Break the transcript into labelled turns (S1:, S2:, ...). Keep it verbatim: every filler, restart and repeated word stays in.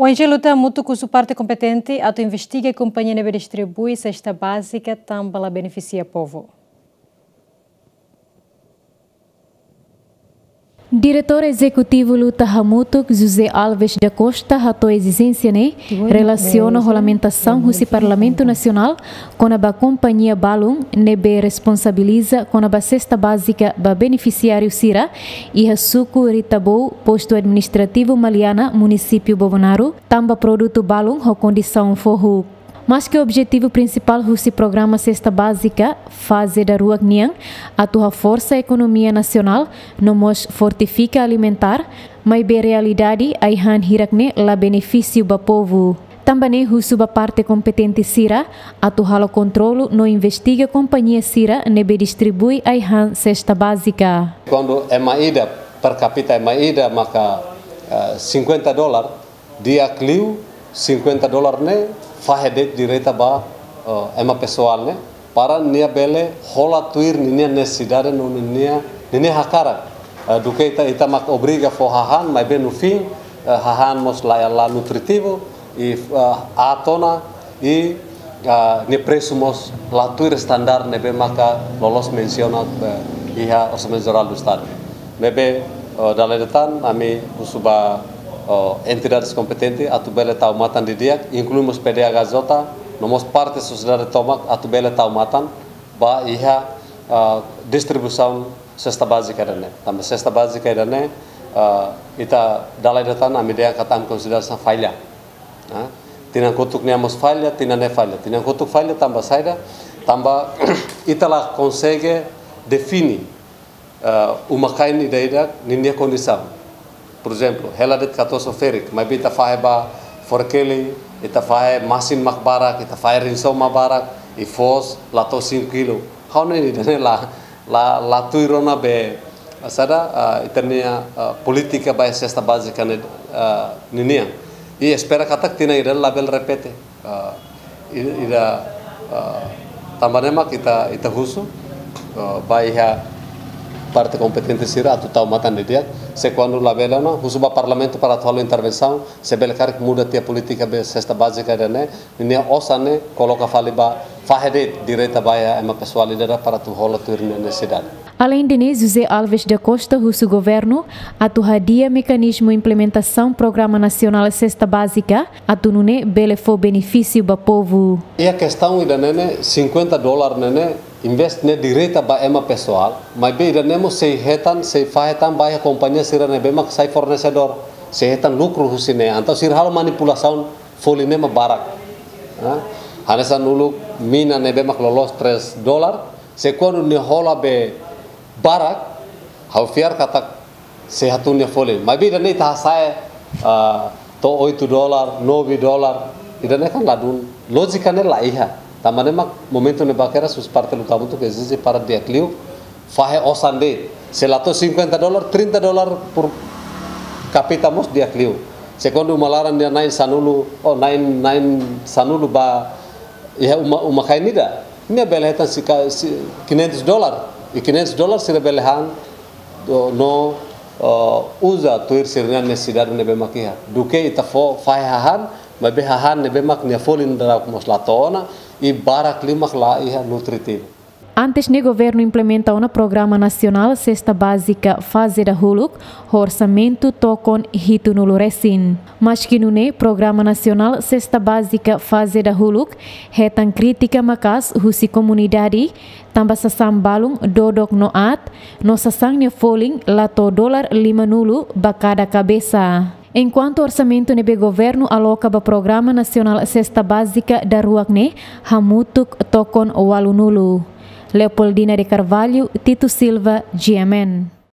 S1: O N G luta muito com a parte competente, a investiga e a companhia neve distribui cesta básica, também beneficia o povo.
S2: Diretor Executivo Luta Hamutuk, José Alves da Costa, a exigência né, relaciona a regulamentação do Parlamento Nacional com a companhia Balum, nebe responsabiliza com a cesta básica para beneficiário Sira e a suco Ritabou, posto administrativo Maliana, município Bovonaro, tamba produto Balum, a condição forro. Mas que o objetivo principal do programa Cesta Básica, fase da Rua Niang, atua força a economia nacional, nos fortifica alimentar, mas bem realidade, a ihan hirakne la benefício para povo. Também a parte competente Sira, atua o controlo, no investiga companhia Sira, nebe distribui a ihan cesta básica.
S3: Quando é maída per capita é maída, maka uh, cinquenta dólares, dia clio cinquenta dólares né? Fahedet direita ba uh, ema pessoal né para nia bele hola tuir nia necessidade no nia nia hakara uh, do que ita ita mak obriga for hahan mas bem no fim uh, hahan mos la la nutritivo e uh, atona e uh, ne preço mos la tuir standar ne be maka lolos mencionado uh, iha orçamento geral do estado nebe uh, daletan ami usuba Uh, entidades competentes, a tubela taumatan di dia, incluímos P D H J, nomos parte sociedade tomak, a tubela taumatan, ba iha uh, distribuição cesta básica dane. Também cesta básica dane, uh, ita dalai datan a medida que tam consideração falha. Uh, Tinang kutuk niamos falha, tinang ne falha, tinang kutuk falha tambah saida, tambah ita lah consegue definir uh, uma kain ideia ninia condição. Por exemplo, ela de catorze férico, mas bita faz ba forkeli, ita faz masin makbarak, ita faz rinso mabarak, e fos lato cinco kilo. How nem ide la la la tuirona be sada itania política ba cesta básica ne ninia. E espera katak tina ida label repete. Ida tambanema kita ita husu ba iha parte competente Sira a total matan de dia se quando la vela não usuba parlamento para atual intervenção se belcar que muda a política be cesta básica da né nem osane coloca faliba fahedet direita baia é uma pessoalidade para tu rola tu necessidade.
S2: Além de José Alves da Costa, o governo atuadia mecanismo implementação programa nacional cesta básica atunune bele for benefício para povo.
S3: E a questão ida nene cinquenta dólares nene investe ne direita ba ema pessoal, mas bem ida nemo se retan se fahetan baia companhia sira ne bema sai fornecedor, se retan lucro husine, então sir hal manipulação foline ma barak. Hanesan nulu mina ne bema lolos três dólares, se quando ne rola be barak, hau fiar kata sehatunya folin. Mas bida ni tah saya to oito dólar, nove dólar, ida ne kan ladun logika ne la iha. Tamane mak momento ne bakera sus parte lutamu tu que exige para dia clio, fahe osande, se lato cinquenta dólar, trinta dólar por capita mos dia clio. Segundo malaran dia nain sanulu, oh nain nain sanulu ba iha uma uma kainida. Ni beletan si quinhentos dólar. E quinhentos dólares se rebelahan no uh, usa tuir sirnya necessidade nebe makiha duke ita fo fai hahan mabe hahan nebe mak nia folin dara moslatona e barak limak la iha nutritivo.
S2: Antes o governo implementa um programa nacional cesta básica fase da huluk, o orçamento tocon hito nulo resin. Mas que no programa nacional cesta básica fase da huluk, retan crítica makas husi comunidade, tambah sasam balung dodok noat, no sasang ne foling lato dolar lima nulu bakada cabeça. Enquanto o orçamento nebe governo aloca para programa nacional cesta básica da ruakne, hamutuk tokon walu nulu. Leopoldina de Carvalho, Tito Silva, G M N.